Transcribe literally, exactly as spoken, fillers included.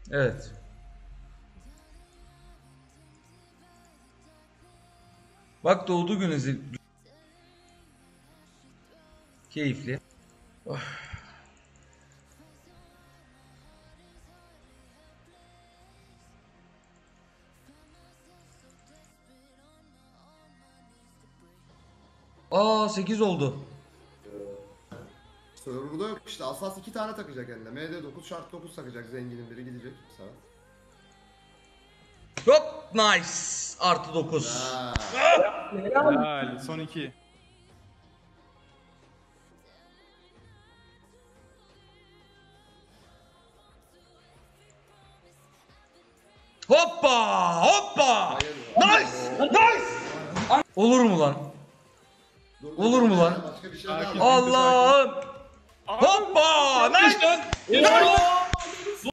Evet. Bak doğdu gününüz. Keyifli. Oh. Aa sekiz oldu. Server'da yok işte. Asas iki tane takacak eline. M D dokuz şart dokuz takacak. Zenginin biri gidecek. Sağ. Hop nice. Artı dokuz. Ha. Helal. Son iki. Hoppa hoppa. Nice nice. Olur mu lan? Dur, Olur mu lan? Başka bir şey daha Sakin. al. Allah'ım. Hoppa nice.